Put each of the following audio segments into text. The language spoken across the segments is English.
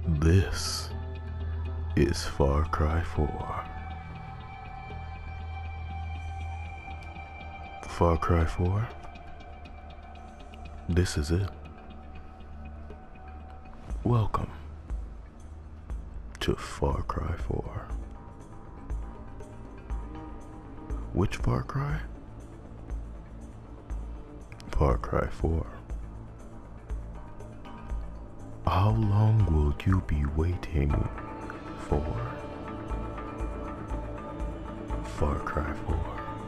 This is Far Cry 4. Far Cry 4? This is it. Welcome to Far Cry 4. Which Far Cry? Far Cry 4. How long will you be waiting for Far Cry 4?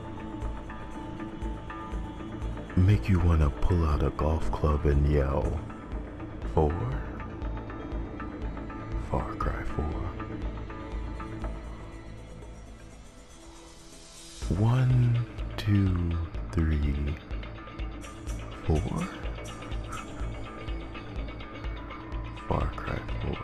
Make you wanna pull out a golf club and yell for Far Cry 4. 1, 2, 3, 4. Far Cry 4.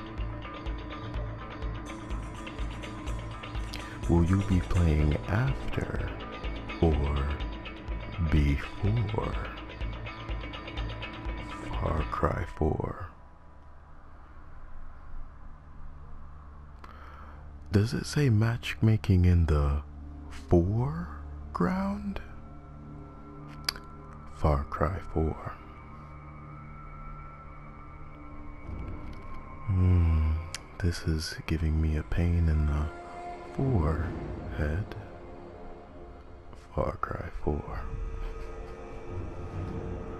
Will you be playing after or before Far Cry 4? Does it say matchmaking in the foreground? Far Cry 4. This is giving me a pain in the forehead. Far Cry 4.